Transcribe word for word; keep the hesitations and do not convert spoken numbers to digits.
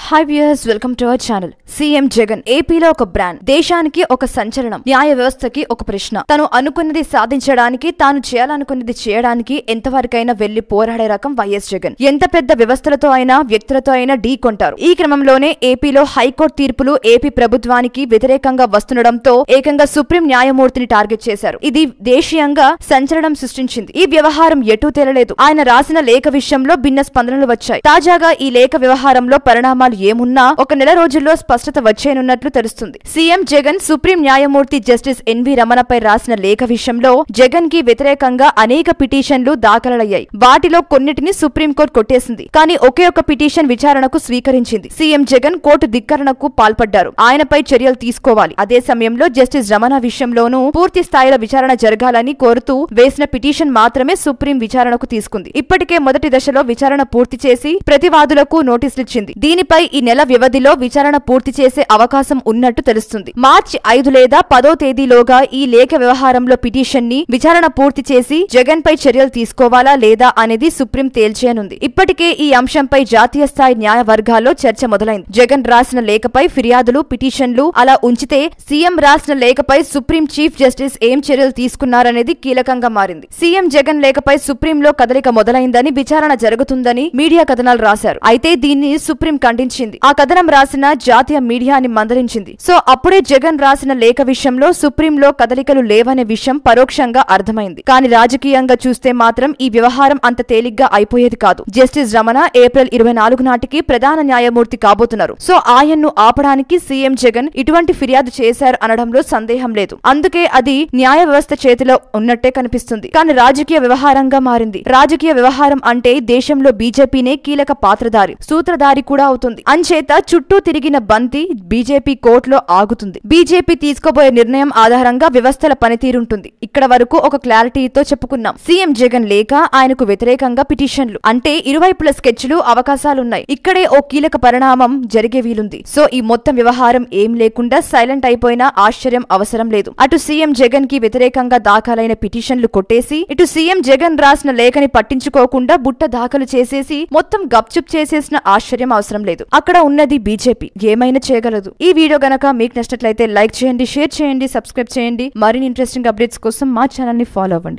Hi viewers, welcome to our channel. CM Jagan ఏపీలో ఒక brand, దేశానికి ఒక సంచలనం, న్యాయ వ్యవస్థకి ఒక ప్రశ్న. తను అనుకున్నది సాధించడానికి, తాను చేయాలనుకున్నది చేయడానికి ఎంతవరకైనా వెళ్లి పోరాడే రకం వైఎస్ జగన్. ఎంత పెద్ద వ్యవస్థలతో అయినా, వ్యక్తులతో అయినా ఢీ కొంటారు. ఈ క్రమంలోనే ఏపీలో హైకోర్టు తీర్పులు ఏపీ ప్రభుత్వానికి వ్యతిరేకంగా వస్తుండటంతో ఏకంగా సుప్రీం న్యాయమూర్తిని టార్గెట్ చేశారు. ఇది దేశీయంగా సంచలనం సృష్టించింది. ఈ వ్యవహారం ఎటూ తేలలేదు. ఆయన రాసిన లేఖ విషయంలో భిన్న స్పందనలు వచ్చాయి. తాజాగా ఈ లేఖ వ్యవహారంలో పరిణామాలు ఏమున్నా ఒక నెల రోజుల్లో స్పష్టత వచ్చేనున్నట్లు తెలుస్తుంది. సీఎం జగన్ సుప్రీం న్యాయమూర్తి జస్టిస్ ఎన్వి రమణపై రాసిన లేఖ విషయంలో జగన్ కి వ్యతిరేకంగా అనేక పిటిషన్లు దాఖలయ్యాయి. వాటిలో కొన్నిటిని సుప్రీంకోర్టు కొట్టేసింది. కానీ ఒకే ఒక పిటిషన్ విచారణకు స్వీకరించింది. సీఎం జగన్ కోర్టు ధిక్కరణకు పాల్పడ్డారు. ఆయనపై చర్యలు తీసుకోవాలి. అదే సమయంలో జస్టిస్ రమణ విషయంలోనూ పూర్తి స్థాయిలో విచారణ జరగాలని కోరుతూ వేసిన పిటిషన్ మాత్రమే సుప్రీం విచారణకు తీసుకుంది. ఇప్పటికే మొదటి దశలో విచారణ పూర్తి చేసి ప్రతివాదులకు నోటీసులిచ్చింది. దీనిపై ఈ నెల వ్యవధిలో విచారణ పూర్తి చేసే అవకాశం ఉన్నట్టు తెలుస్తుంది. మార్చి ఐదు లేదా పదో తేదీలోగా ఈ లేఖ వ్యవహారంలో పిటిషన్ ని విచారణ పూర్తి చేసి జగన్ పై చర్యలు తీసుకోవాలా లేదా అనేది సుప్రీం తేల్చేయనుంది. ఇప్పటికే ఈ అంశంపై జాతీయ స్థాయి న్యాయ వర్గాల్లో చర్చ మొదలైంది. జగన్ రాసిన లేఖపై ఫిర్యాదులు, పిటిషన్లు అలా ఉంచితే సీఎం రాసిన లేఖపై సుప్రీం చీఫ్ జస్టిస్ ఏం చర్యలు తీసుకున్నారనేది కీలకంగా మారింది. సీఎం జగన్ లేఖపై సుప్రీంలో కదలిక మొదలైందని, విచారణ జరుగుతుందని మీడియా కథనాలు రాశారు. అయితే దీన్ని సుప్రీం ఖండించింది. ఆ కథనం రాసిన జాతీయ మీడియాని మందలించింది. సో అప్పుడే జగన్ రాసిన లేఖ విషయంలో సుప్రీంలో కదలికలు లేవనే విషయం పరోక్షంగా అర్థమైంది. కానీ రాజకీయంగా చూస్తే మాత్రం ఈ వ్యవహారం అంత తేలిగ్గా అయిపోయేది కాదు. జస్టిస్ రమణ ఏప్రిల్ ఇరవై నాలుగు నాటికి ప్రధాన న్యాయమూర్తి కాబోతున్నారు. సో ఆయన్ను ఆపడానికి సీఎం జగన్ ఇటువంటి ఫిర్యాదు చేశారు అనడంలో సందేహం లేదు. అందుకే అది న్యాయ వ్యవస్థ చేతిలో ఉన్నట్టే కనిపిస్తుంది. కానీ రాజకీయ వ్యవహారంగా మారింది. రాజకీయ వ్యవహారం అంటే దేశంలో బీజేపీనే కీలక పాత్రధారి, సూత్రధారి కూడా అవుతుంది. అంచేత చుట్టూ తిరిగిన బంతి బీజేపీ కోర్టులో ఆగుతుంది. బీజేపీ తీసుకోబోయే నిర్ణయం ఆధారంగా వ్యవస్థల పనితీరుంటుంది. ఇక్కడ వరకు ఒక క్లారిటీతో చెప్పుకున్నాం. సీఎం జగన్ లేఖ, ఆయనకు వ్యతిరేకంగా పిటిషన్లు అంటే ఇరువైపుల స్కెచ్లు, అవకాశాలున్నాయి. ఇక్కడే ఓ కీలక పరిణామం జరిగే వీలుంది. సో ఈ మొత్తం వ్యవహారం ఏం లేకుండా సైలెంట్ అయిపోయినా ఆశ్చర్యం అవసరం లేదు. అటు సీఎం జగన్ కి వ్యతిరేకంగా దాఖలైన పిటిషన్లు కొట్టేసి, ఇటు సీఎం జగన్ రాసిన లేఖని పట్టించుకోకుండా బుట్ట దాఖలు చేసేసి మొత్తం గప్చుప్ చేసేసిన ఆశ్చర్యం అవసరం లేదు. అక్కడ ఉన్నది బీజేపీ, ఏమైనా చేయగలదు. ఈ వీడియో గనక మీకు నచ్చినట్లయితే లైక్ చేయండి, షేర్ చేయండి, సబ్స్క్రైబ్ చేయండి. మరిన్ని ఇంట్రెస్టింగ్ అప్డేట్స్ కోసం మా ఛానల్ ని ఫాలో అవ్వండి.